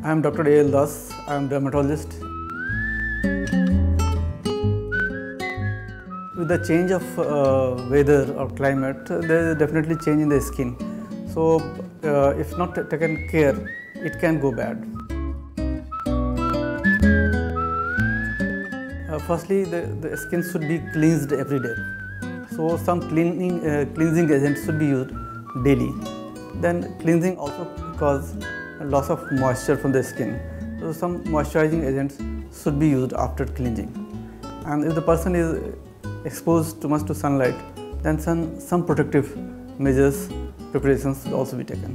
I am Dr. A.L. Das. I am dermatologist. With the change of weather or climate, there is definitely change in the skin. So, if not taken care, it can go bad. Firstly, the skin should be cleansed every day. So, some cleansing agents should be used daily. Then, cleansing also causes loss of moisture from the skin. So, some moisturizing agents should be used after cleansing. And if the person is exposed too much to sunlight, then some protective measures, preparations should also be taken.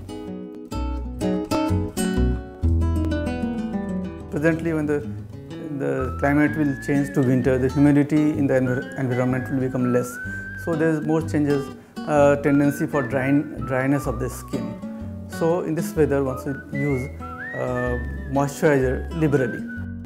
Presently, when the climate will change to winter, the humidity in the environment will become less. So there is more changes, tendency for dryness of the skin. So in this weather, one should use moisturizer liberally.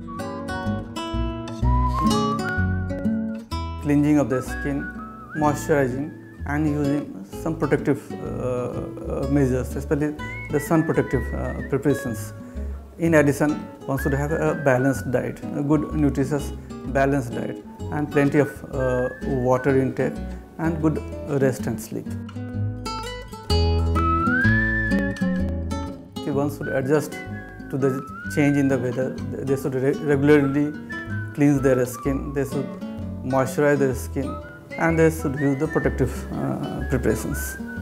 Cleansing of the skin, moisturizing, and using some protective measures, especially the sun protective preparations. In addition, one should have a balanced diet, a good nutritious balanced diet, and plenty of water intake and good rest and sleep. One should adjust to the change in the weather. They should regularly cleanse their skin, they should moisturize their skin, and they should use the protective preparations.